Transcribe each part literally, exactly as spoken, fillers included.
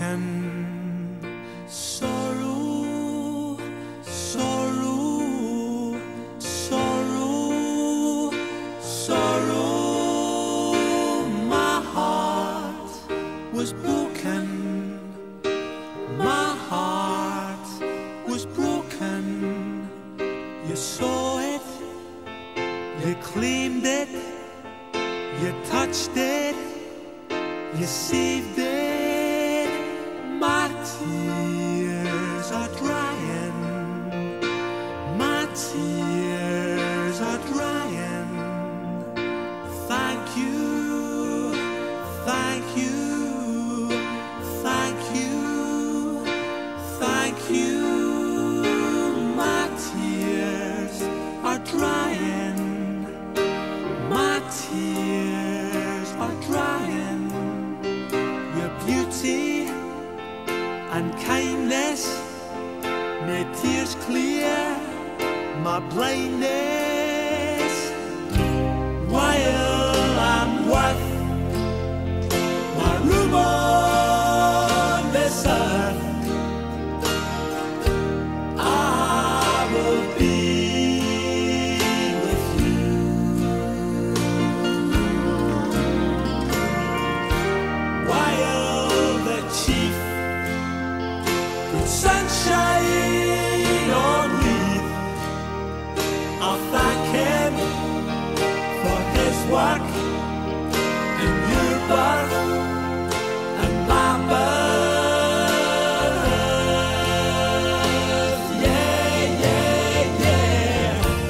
broken. Sorrow, sorrow, sorrow, sorrow. My heart was broken. My heart was broken. You saw it, you claimed it, you touched it, you saved it. My tears are drying. My tears are drying. Thank you, thank you, thank you, thank you. My tears are drying. My tears are drying. Your beauty and kindness made tears clear my blindness. While I'm worth my room on this earth, I will be with you. While the chief put sunshine on leith, I'll thank him for his work in your birth and my birth. Yeah, yeah, yeah.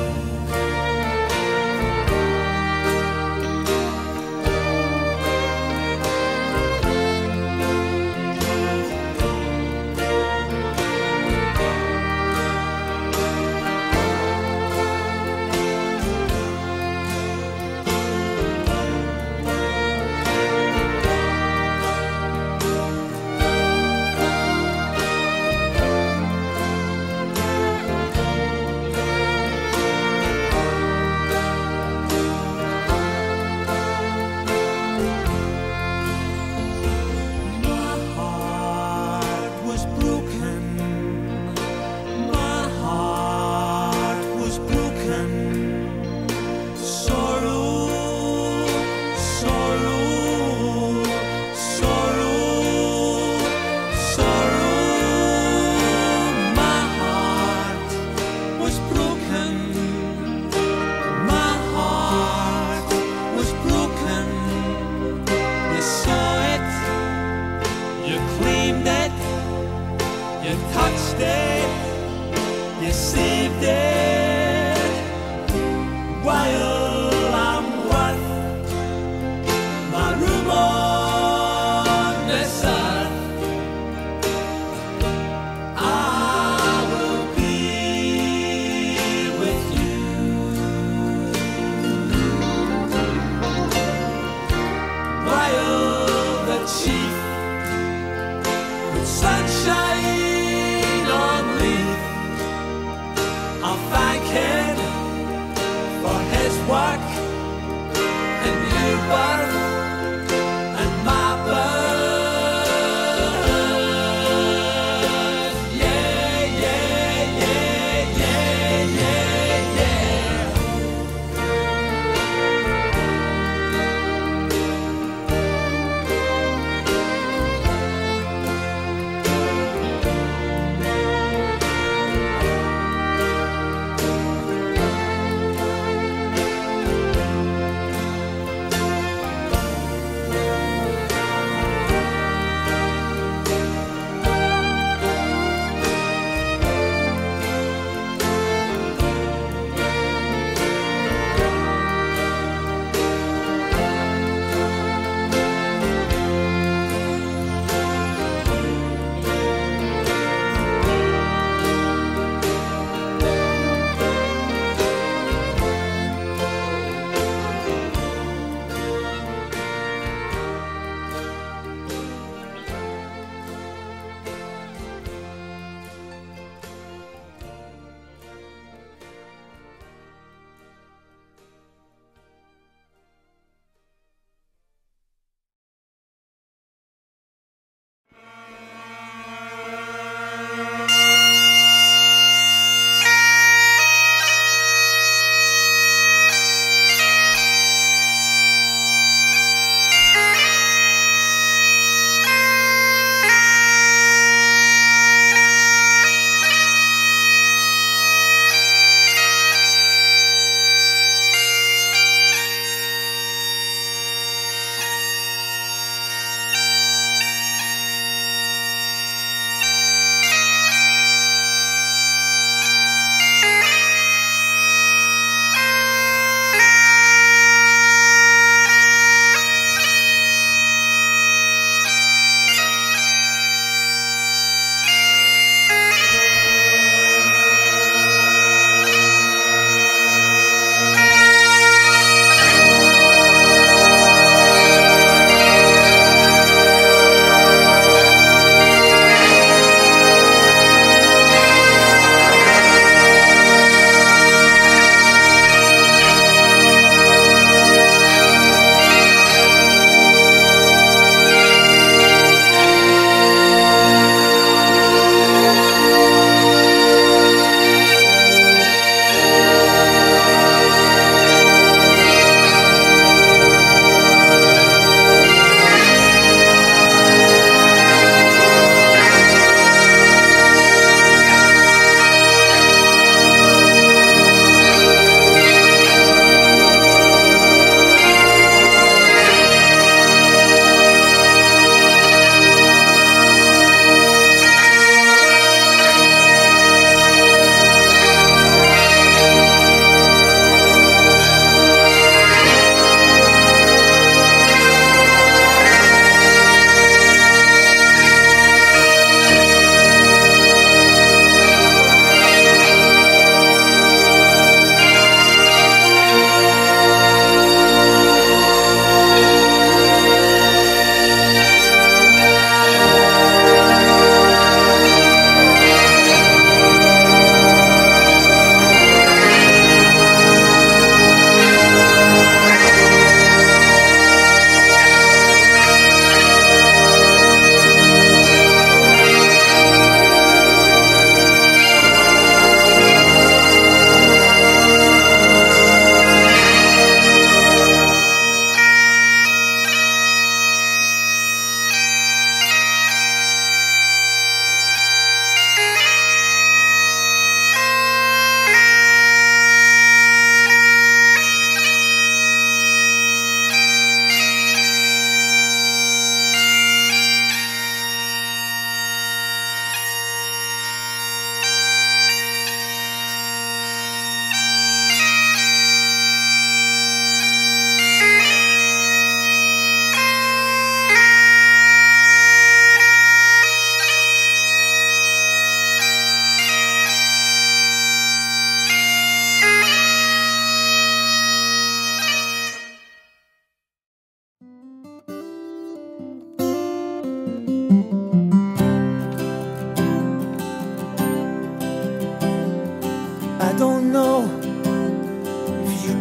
You touched it, you saved it. While I'm worth my room on this earth, I will be with you. While the chief with sunshine on leith, I'll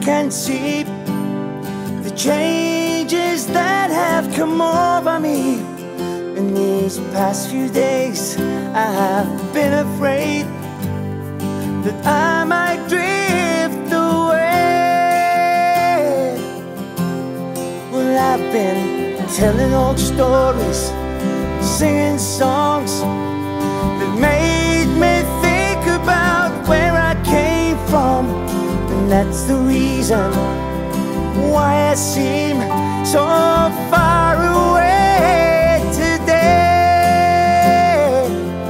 can see the changes that have come over me. In these past few days I have been afraid that I might drift away. Well, I've been telling old stories, singing songs that made me think about where I came from. And that's the reason why I seem so far away today.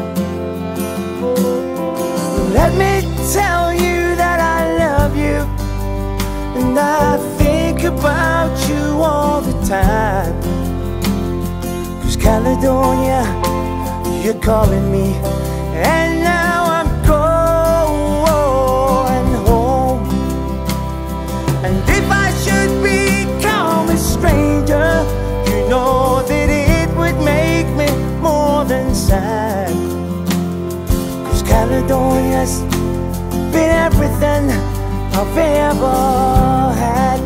Let me tell you that I love you, and I think about you all the time. 'Cause Caledonia, you're calling me, and now I'm going home. And if I should become a stranger, you know that it would make me more than sad. 'Cause Caledonia's been everything I've ever had.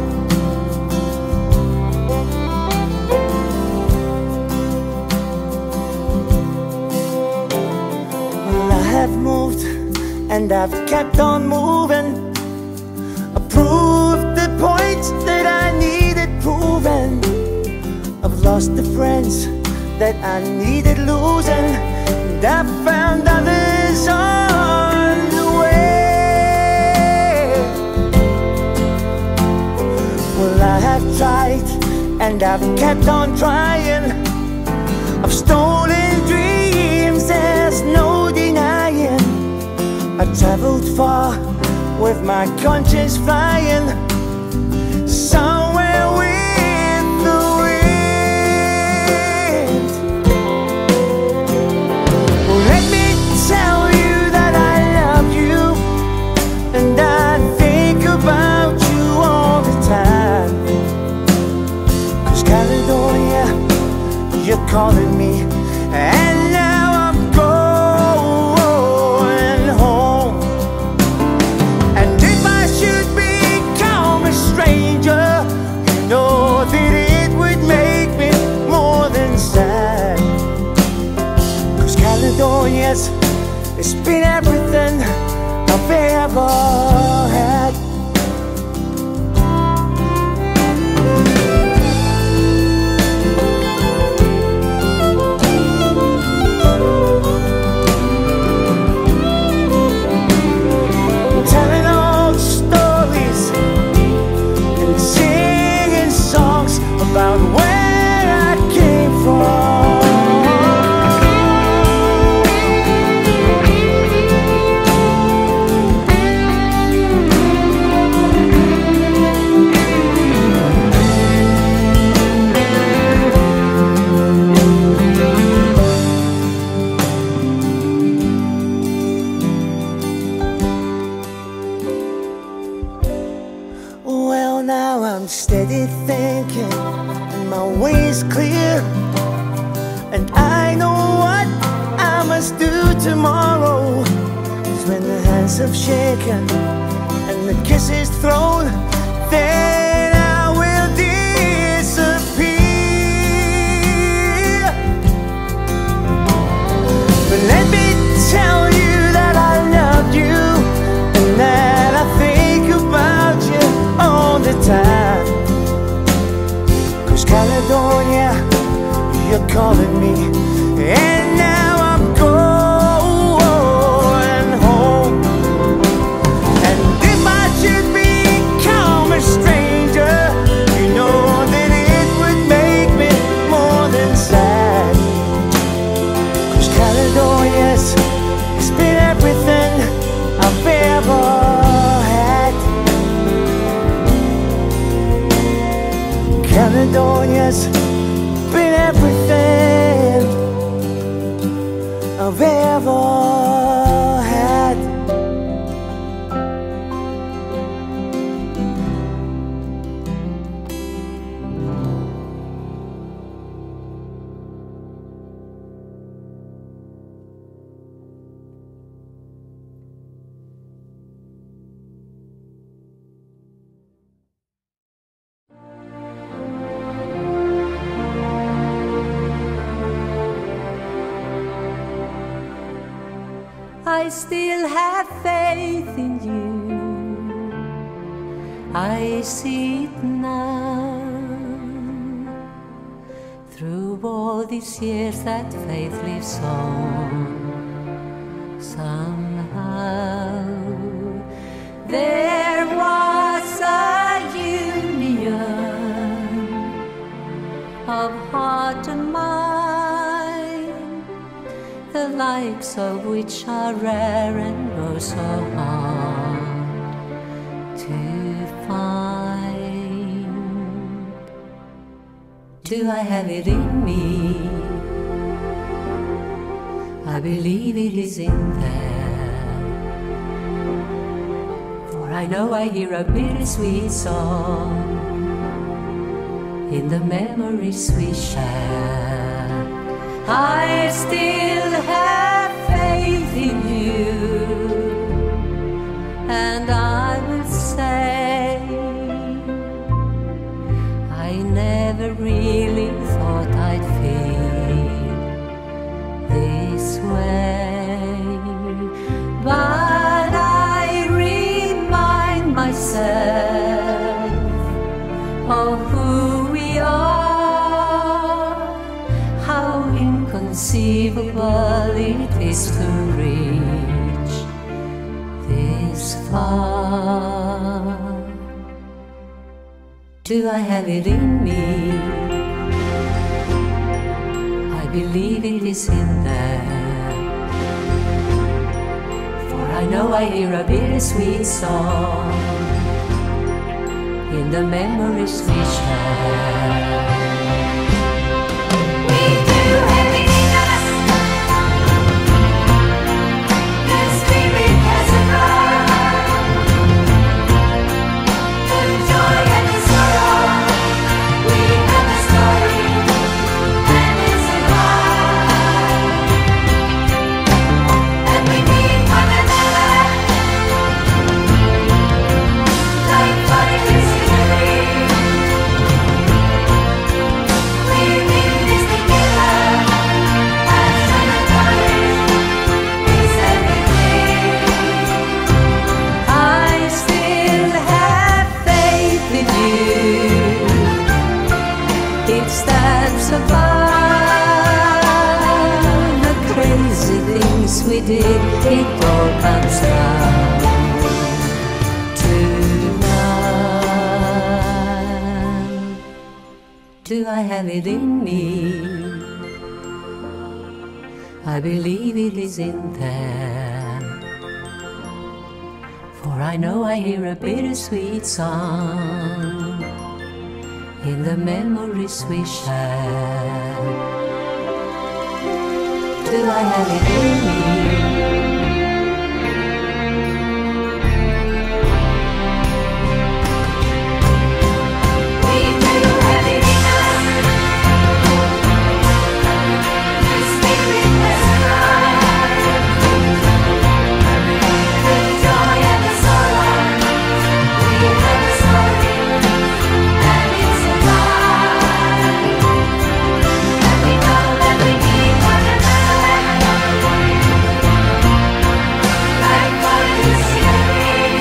Well, I have moved and I've kept on moving. I proved the points that I needed proven. I've lost the friends that I needed losing, and I've found others on the way. Well, I have tried and I've kept on trying. I've stolen dreams, there's no denying. I traveled far with my conscience flying, somewhere with the wind. Well, let me tell you that I love you, and I think about you all the time. 'Cause Caledonia, you're calling me, and now I'm going home. And if I should become a stranger, you know that it would make me more than sad. 'Cause Caledonia's, it's been everything I've ever had. Telling old stories and singing songs about where I came from. Well, now I'm steady thinking, and my way is clear, and I know what I must do tomorrow. 'Cause when the hands have shaken and the kiss is thrown, then I will disappear. But let me tell you that I love you, and that I think about you all the time. 'Cause Caledonia, you're calling me, and now I'm going home. And if I should become a stranger, you know that it would make me more than sad. 'Cause Caledonia's, it's been everything I've ever had. Caledonia's been everything I still have faith in you. I see it now. Through all these years that faith lives on. Somehow there was a union of heart and mind, the likes of which are rare and oh so hard to find. Do I have it in me? I believe it is in there, for I know I hear a bittersweet song in the memories we share. I still have faith in you, and I will say I never really thought I'd feel this way, but I remind myself of who we are, how inconceivable it is to reach this far. Do I have it in me? I believe it is in there, for I know I hear a bittersweet song in the memories we share. We do have it in us. The spirit has arrived. The joy and the sorrow. We have a story, and it's alive. And we need one another, like fighters in the ring. We're in this together, passion and courage is everything. I still have faith in you. It stands above the crazy things we did. It all comes down to love. Do I have it in me? I believe it is in there, for I know I hear a bittersweet song in the memories we share. Do I have it in me? We do have it in us. The spirit has arrived. The joy and the sorrow. We have a story, and it's alive. And we know that we need one another, like fighters in the ring.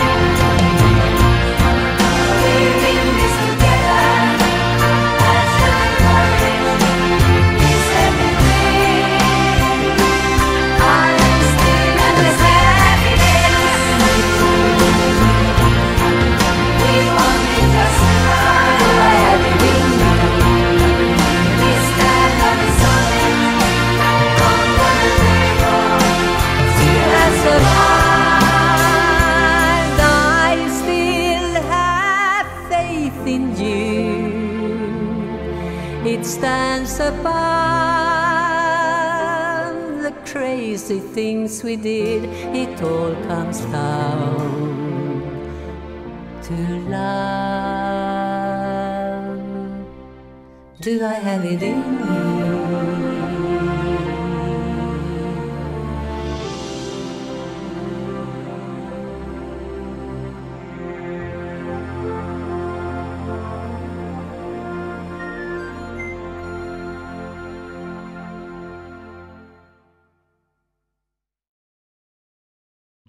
We're in this together, passion and courage is everything. I still understand it is. We only just arrived. Do I have it in me? We stand on the solid, on the table, still has survived. I still have faith in you. It stands above the crazy things we did. It all comes down to love. Do I have it in me?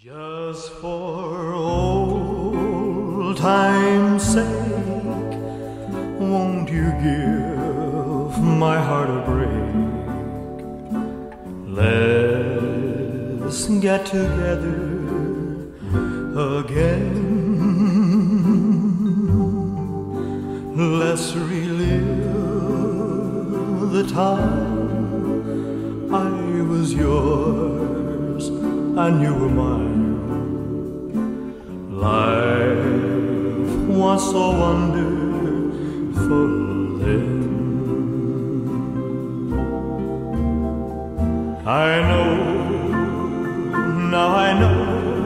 Just for old time's sake, won't you give my heart a break? Let's get together again. Let's relive the time I was yours and you were mine. Life was so wonderful then. I know, now I know,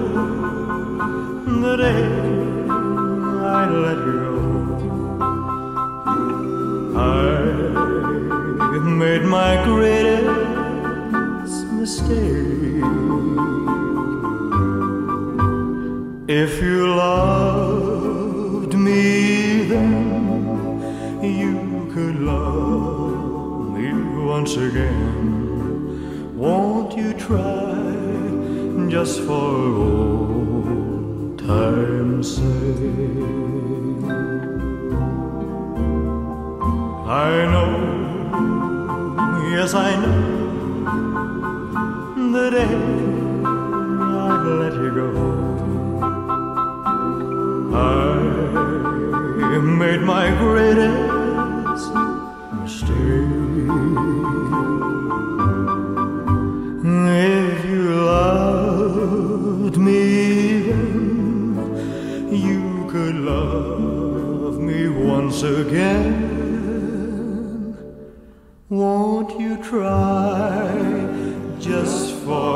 the day I let you go, I made my greatest mistake. If you loved me then, you could love me once again. Won't you try, just for old time's sake? I know, yes I know, the day I let you go, I made my greatest mistake. If you loved me then, you could love me once again. Won't you try, just for